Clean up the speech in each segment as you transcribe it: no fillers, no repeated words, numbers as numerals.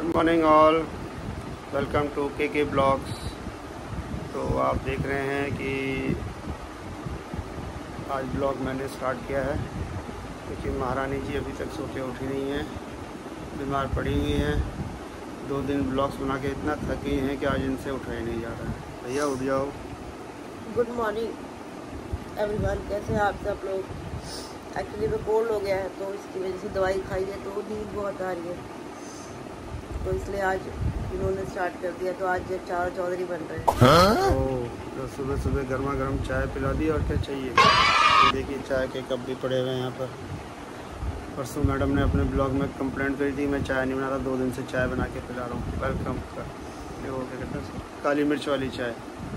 Good morning all, welcome to K blogs. तो आप देख रहे हैं कि आज ब्लॉग मैंने स्टार्ट किया है क्योंकि महारानी जी अभी तक सो के उठी नहीं हैं, बीमार पड़ी हुई हैं। 2 दिन ब्लॉग्स बना के इतना थकी हैं कि आज इनसे उठाया नहीं जा रहा है। भैया उठ जाओ। गुड मॉर्निंग एवरीवन, कैसे हैं आप सब लोग। एक्चुअली मैं कोल्ड हो गया है तो इसकी वजह से दवाई खाई है तो नींद बहुत आ रही है, तो इसलिए आज इन्होंने स्टार्ट कर दिया। तो आज चार चौधरी बन रहे हैं। तो सुबह सुबह गर्मा गर्म चाय पिला दी और क्या चाहिए। ये देखिए चाय के कप भी पड़े हुए हैं यहाँ पर। परसों मैडम ने अपने ब्लॉग में कंप्लेंट करी थी मैं चाय नहीं बनाता, 2 दिन से चाय बना के पिला रहा हूँ। वेलकम कर वो क्या कहते हैं, काली मिर्च वाली चाय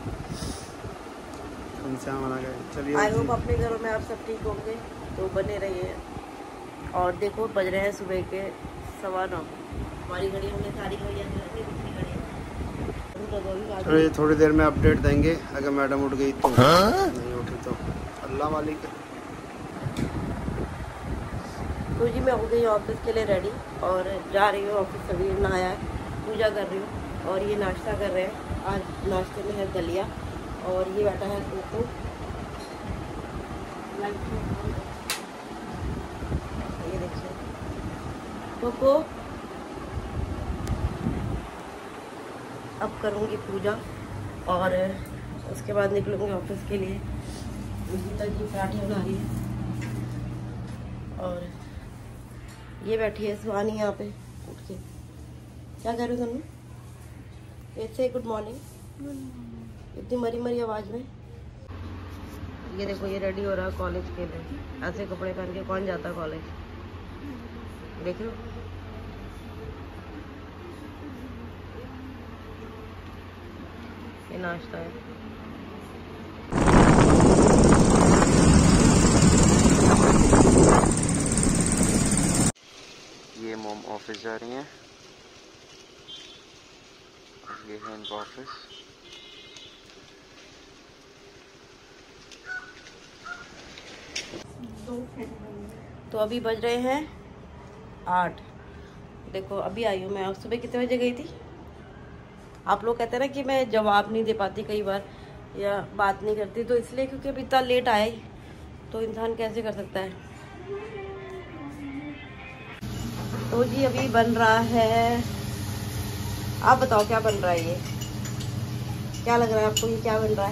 उनसे हम बना गए। चलिए आई होप अपने घरों में आप सब ठीक होंगे, तो बने रहिए। और देखो बज रहे हैं सुबह के 9:15। हमारी घड़ी हमने सारी घड़ियाँ चलिए थोड़ी देर में अपडेट देंगे। अगर मैडम उठ गई तो, नहीं उठी तो अल्लाह मालिक है। तो जी मैं हो गई ऑफिस के लिए रेडी और जा रही हूँ ऑफिस। सभी नहाया है, पूजा कर रही हूँ और ये नाश्ता कर रहे हैं। आज नाश्ते में है दलिया और ये बैठा है कोको। ये देखिए कोको। अब करूँगी पूजा और उसके बाद निकलूँगी ऑफिस के लिए। गीता जी पराठे बना रही है और ये बैठी है सुहानी यहाँ पे उठ के। क्या कर रहे हो तुम? ऐसे गुड मॉर्निंग इतनी मरी मरी आवाज़ में। ये देखो ये रेडी हो रहा है कॉलेज के लिए। ऐसे कपड़े पहन के कौन जाता है कॉलेज, देख लो। ये नाश्ता है। ये मॉम ऑफिस जा रही हैं, ये है इनका ऑफिस। तो अभी बज रहे हैं 8। देखो अभी आई हूँ मैं। सुबह कितने बजे गई थी? आप लोग कहते हैं ना कि मैं जवाब नहीं दे पाती कई बार या बात नहीं करती, तो इसलिए क्योंकि अभी इतना लेट आया ही तो इंसान कैसे कर सकता है। तो जी अभी बन रहा है, आप बताओ क्या बन रहा है। ये क्या लग रहा है आपको, ये क्या बन रहा है?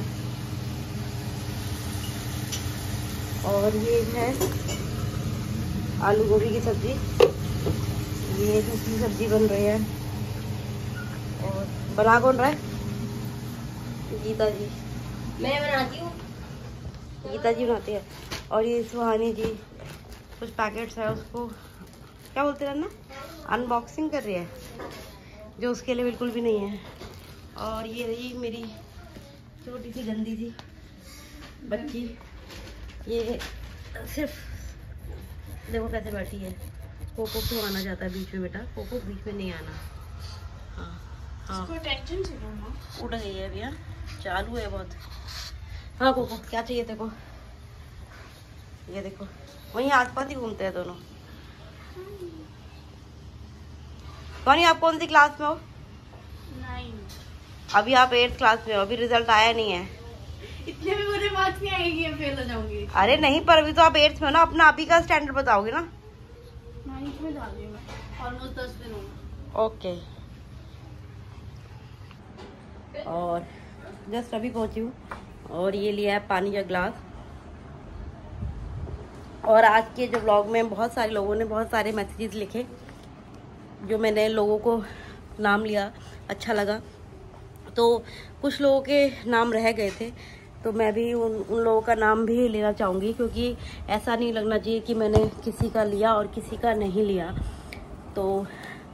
और ये है आलू गोभी की सब्जी। ये दूसरी सब्जी बन रही है और बना कौन रहा है? गीता जी। मैं बनाती हूँ, गीता जी बनाती है। और ये सुहानी जी कुछ पैकेट्स है, उसको क्या बोलते हैं ना, अनबॉक्सिंग कर रही है, जो उसके लिए बिल्कुल भी नहीं है। और ये रही मेरी छोटी सी गंदी सी बच्ची। ये सिर्फ देखो कैसे बैठी है। कोको क्यों आना चाहता है बीच में? बेटा कोको बीच में नहीं आना। हाँ हाँ टेंशन से उठ गई है अभी। हाँ चालू है बहुत। हाँ कोको क्या चाहिए तेरे को? ये देखो वहीं आसपास ही घूमते हैं दोनों। कौन आप कौन सी क्लास में हो? 9। अभी आप 8th क्लास में हो, अभी रिजल्ट आया नहीं है। इतने में मुझे बात नहीं आएगी, फेल हो जाऊंगी। अरे नहीं, पर अभी तो आप 8th में हो ना, अपना अभी का स्टैंडर्ड बताओगे ना। 9th में जा रही हूँ, ऑलमोस्ट 10 दिन हो गए। ओके। और जस्ट अभी पहुंची हूँ और ये लिया है पानी का ग्लास। और आज के जो ब्लॉग में बहुत सारे लोगों ने बहुत सारे मैसेजेस लिखे, जो मैंने लोगों को नाम लिया, अच्छा लगा। तो कुछ लोगों के नाम रह गए थे, तो मैं भी उन लोगों का नाम भी लेना चाहूँगी, क्योंकि ऐसा नहीं लगना चाहिए कि मैंने किसी का लिया और किसी का नहीं लिया। तो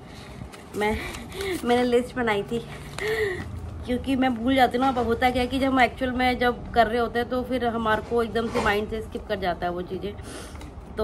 मैंने लिस्ट बनाई थी क्योंकि मैं भूल जाती हूँ ना। अब होता क्या है कि जब हम एक्चुअल में जब कर रहे होते हैं तो फिर हमारे को एकदम से माइंड से स्किप कर जाता है वो चीज़ें। तो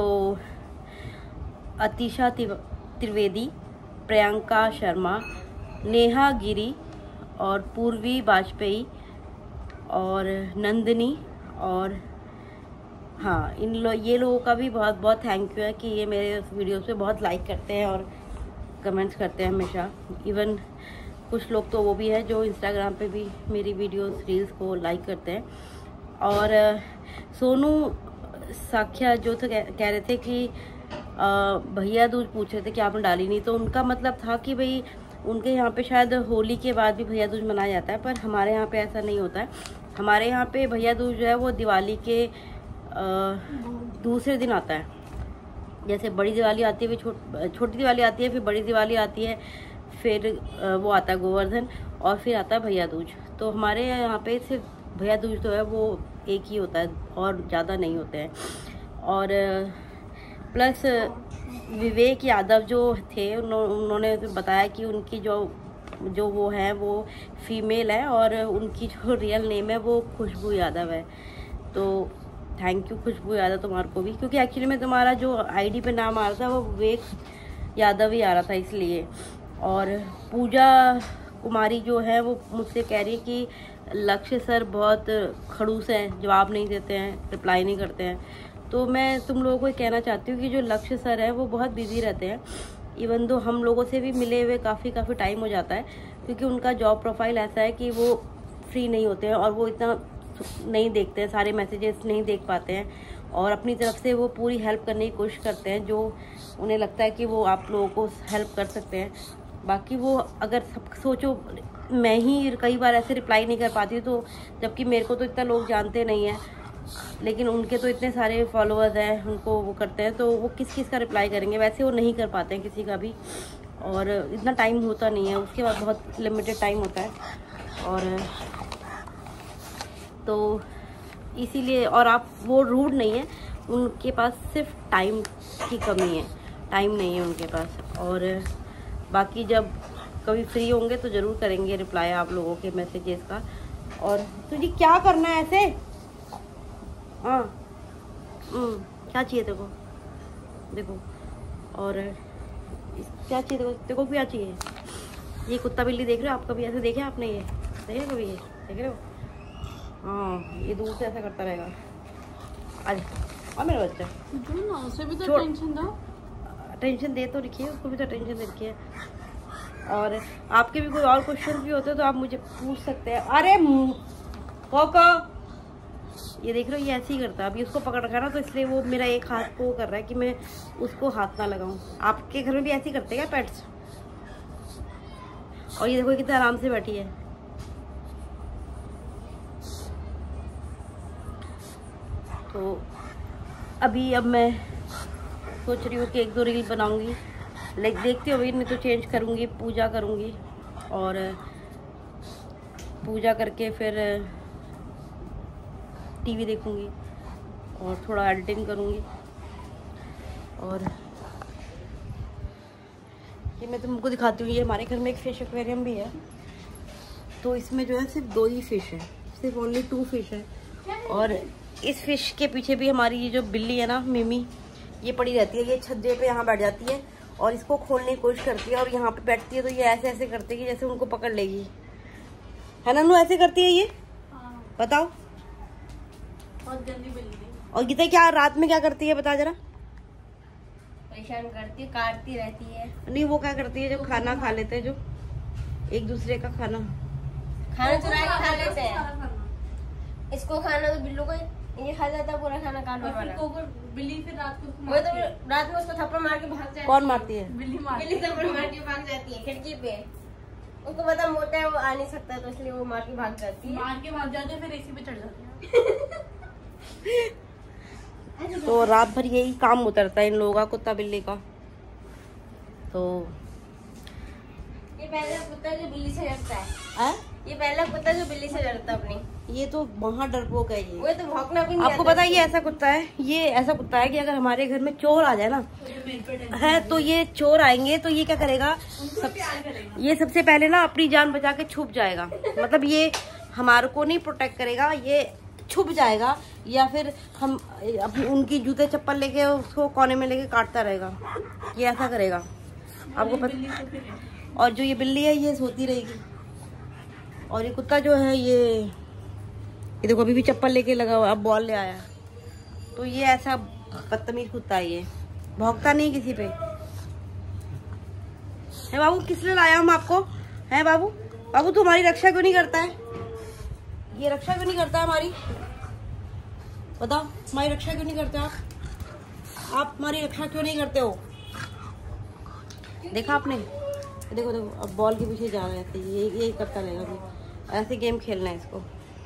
अतिशा त्रिवेदी, प्रियंका शर्मा, नेहा गिरी और पूर्वी वाजपेयी और नंदिनी और हाँ ये लोगों का भी बहुत बहुत थैंक यू है कि ये मेरे वीडियोस पे बहुत लाइक करते हैं और कमेंट्स करते हैं हमेशा। इवन कुछ लोग तो वो भी है जो इंस्टाग्राम पे भी मेरी वीडियोस रील्स को लाइक करते हैं। और सोनू साख्या जो तो कह रहे थे कि भैया दूज पूछ रहे थे कि आपने डाली नहीं, तो उनका मतलब था कि भाई उनके यहाँ पे शायद होली के बाद भी भैया दूज मनाया जाता है, पर हमारे यहाँ पे ऐसा नहीं होता है। हमारे यहाँ पे भैया दूज जो है वो दिवाली के दूसरे दिन आता है। जैसे बड़ी दिवाली आती है, फिर छोटी दिवाली आती है, फिर बड़ी दिवाली आती है, फिर वो आता है गोवर्धन, और फिर आता है भैया दूज। तो हमारे यहाँ पे सिर्फ भैया दूज तो है वो एक ही होता है और ज़्यादा नहीं होते हैं। और प्लस विवेक यादव जो थे उन्होंने बताया कि उनकी जो वो है वो फीमेल है और उनकी जो रियल नेम है वो खुशबू यादव है। तो थैंक यू खुशबू यादव तुम्हारे को भी, क्योंकि एक्चुअली में तुम्हारा जो आईडी पे नाम आ रहा था वो विवेक यादव ही आ रहा था इसलिए। और पूजा कुमारी जो है वो मुझसे कह रही है कि लक्ष्य सर बहुत खड़ूस हैं, जवाब नहीं देते हैं, रिप्लाई नहीं करते हैं। तो मैं तुम लोगों को कहना चाहती हूँ कि जो लक्ष्य सर है वो बहुत बिजी रहते हैं। इवन दो हम लोगों से भी मिले हुए काफ़ी टाइम हो जाता है, क्योंकि उनका जॉब प्रोफाइल ऐसा है कि वो फ्री नहीं होते हैं और वो इतना नहीं देखते हैं, सारे मैसेजेस नहीं देख पाते हैं, और अपनी तरफ से वो पूरी हेल्प करने की कोशिश करते हैं जो उन्हें लगता है कि वो आप लोगों को हेल्प कर सकते हैं। बाकी वो अगर सब सोचो मैं ही कई बार ऐसे रिप्लाई नहीं कर पाती हूँ, तो जबकि मेरे को तो इतना लोग जानते नहीं हैं, लेकिन उनके तो इतने सारे फॉलोअर्स हैं, उनको वो करते हैं, तो वो किस का रिप्लाई करेंगे। वैसे वो नहीं कर पाते हैं किसी का भी, और इतना टाइम होता नहीं है, उसके बाद बहुत लिमिटेड टाइम होता है। और तो इसीलिए, और आप वो रूड नहीं है, उनके पास सिर्फ टाइम की कमी है, टाइम नहीं है उनके पास। और बाकी जब कभी फ्री होंगे तो ज़रूर करेंगे रिप्लाई आप लोगों के मैसेजेस का। और तुझे क्या करना है ऐसे? हाँ क्या चाहिए तेको? देखो, और क्या चाहिए तेको क्या चाहिए? ये कुत्ता बिल्ली देख रहे हो आप? कभी ऐसे देखे आपने? ये देखे कभी? ये देख रहे हो? हाँ, ये दूर से ऐसा करता रहेगा। आज और मेरा बच्चा उसे भी तो टेंशन दो। टेंशन दे तो रखिए, उसको भी तो टेंशन दे रखिए। और आपके भी कोई और क्वेश्चन भी होते तो आप मुझे पूछ सकते हैं। अरे कोको, ये देख रहे हो, ये ऐसे ही करता है। अभी उसको पकड़ रखा ना, तो इसलिए वो मेरा एक हाथ को कर रहा है कि मैं उसको हाथ ना लगाऊं। आपके घर में भी ऐसे ही करते हैं क्या पेट्स? और ये देखो कितना आराम से बैठी है। तो अब मैं सोच रही हूँ कि 1-2 रील बनाऊंगी, लाइक देखती हो, नहीं तो चेंज करूँगी, पूजा करूँगी, और पूजा करके फिर टीवी देखूँगी और थोड़ा एडिटिंग करूँगी। और ये मैं तुमको दिखाती हूँ, ये हमारे घर में एक फ़िश एक्वेरियम भी है, तो इसमें जो है सिर्फ 2 ही फ़िश है, सिर्फ ओनली 2 फिश है। और इस फिश के पीछे भी हमारी ये जो बिल्ली है ना, मिमी, ये पड़ी रहती है। ये छज्जे पे यहाँ बैठ जाती है और इसको खोलने की कोशिश करती है, और यहाँ पे बैठती है तो ये ऐसे ऐसे करती है कि जैसे उनको पकड़ लेगी, है ना? ऐसे करती है ये। बताओ। बहुत गंदी बिल्ली। और गीता क्या रात में क्या करती है बता जरा? परेशान करती है, काटती रहती है। नहीं, वो क्या करती है, जो खाना खा लेते हैं, जो एक दूसरे का खाना चुरा के खा लेते हैं। इसको खाना तो बिल्लू को ये खा जाता है, पूरा खाना काट वाला। बिल्ली फिर रात को वो तो रात में उसको थप्पड़ मार के भाग जाती है। कौन मारती है? बिल्ली थप्पड़ मार के भाग जाती है खिड़की पे। उसको पता मोटा है, वो आ नहीं सकता, तो इसलिए वो मार के भाग जाती है। मार के भाग जाते हैं, फिर एसी पे चढ़ जाती है। तो रात भर यही काम उतरता है इन लोगों का, कुत्ता बिल्ली का। तो ये पहला कुत्ता जो बिल्ली से डरता है। ये पहला कुत्ता जो बिल्ली से डरता है अपनी। ये तो वहाँ डरपोक है ये। वो तो भौंकना भी नहीं आपको पता है ये ऐसा कुत्ता है, ये ऐसा कुत्ता है कि अगर हमारे घर में चोर आ जाए ना है, तो ये चोर आएंगे तो ये क्या करेगा, ये सबसे पहले ना अपनी जान बचा के छुप जाएगा। मतलब ये हमारे को नहीं प्रोटेक्ट करेगा, ये छुप जाएगा, या फिर हम अपनी उनकी जूते चप्पल लेके उसको कोने में लेके काटता रहेगा। ये ऐसा करेगा, आपको पता। और जो ये बिल्ली है ये सोती रहेगी, और ये कुत्ता जो है ये देखो अभी भी चप्पल लेके लगा हुआ, अब बॉल ले आया। तो ये ऐसा बदतमीज कुत्ता है, ये भौंकता नहीं किसी पे। है बाबू, किस लिए लाया हम आपको? है बाबू? बाबू तू हमारी रक्षा क्यों नहीं करता है? ये रक्षा क्यों नहीं करता है हमारी? बताओ, हमारी रक्षा क्यों नहीं करते आप? आप हमारी रक्षा क्यों नहीं करते हो? देखा आपने? देखो देखो, अब बॉल के पीछे जा रहा है ऐसे, ये करता रहेगा अभी। ऐसे गेम खेलना है इसको।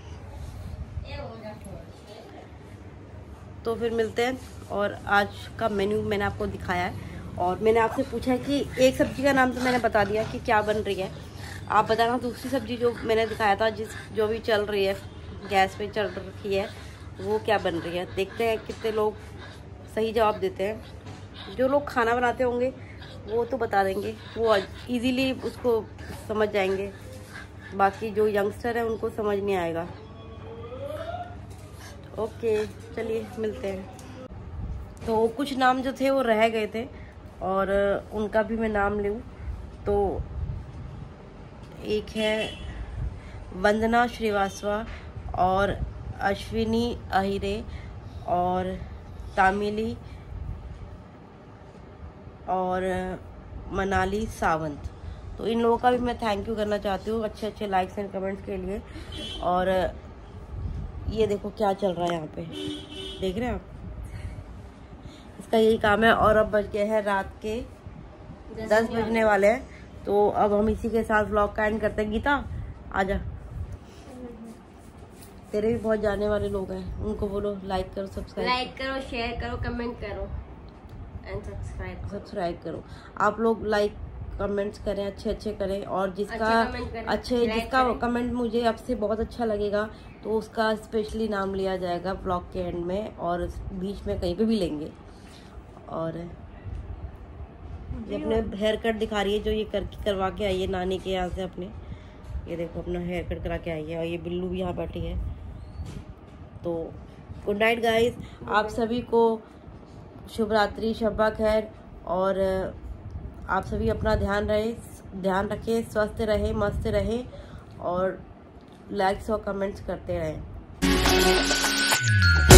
तो फिर मिलते हैं। और आज का मेन्यू मैंने आपको दिखाया है और मैंने आपसे पूछा है कि एक सब्जी का नाम तो मैंने बता दिया कि क्या बन रही है। आप बताना दूसरी सब्जी जो मैंने दिखाया था, जो भी चल रही है, गैस पे चल रखी है, वो क्या बन रही है। देखते हैं कितने लोग सही जवाब देते हैं। जो लोग खाना बनाते होंगे वो तो बता देंगे, वो इजीली उसको समझ जाएंगे। बाकी जो यंगस्टर है उनको समझ नहीं आएगा। ओके चलिए मिलते हैं। तो कुछ नाम जो थे वो रह गए थे और उनका भी मैं नाम लूँ तो एक है वंदना श्रीवास्तव और अश्विनी अहिरे और तामिली और मनाली सावंत। तो इन लोगों का भी मैं थैंक यू करना चाहती हूँ अच्छे अच्छे लाइक्स एंड कमेंट्स के लिए। और ये देखो क्या चल रहा है यहाँ पे, देख रहे हैं आप? इसका यही काम है। और अब बज गए हैं रात के 10 बजने वाले हैं। तो अब हम इसी के साथ व्लॉग का एंड करते हैं। गीता आजा, तेरे भी बहुत जाने वाले लोग हैं, उनको बोलो लाइक करो, लाइक करो, शेयर करो, कमेंट करो एंड सब्सक्राइब करो। आप लोग लाइक कमेंट्स करें, अच्छे करें। और जिसका कमेंट मुझे आपसे बहुत अच्छा लगेगा तो उसका स्पेशली नाम लिया जाएगा ब्लॉग के एंड में, और बीच में कहीं पे भी लेंगे। और ये अपने हेयर कट दिखा रही है, जो ये करवा के आई है नानी के यहाँ से अपने। ये देखो अपना हेयर कट करा के आई है। और ये बिल्लू भी यहाँ बैठी है। तो गुड नाइट गाइस, आप सभी को शुभ रात्रि, शब्बा खैर। और आप सभी अपना ध्यान रखें, स्वस्थ रहे, मस्त रहे और लाइक्स और कमेंट्स करते रहें।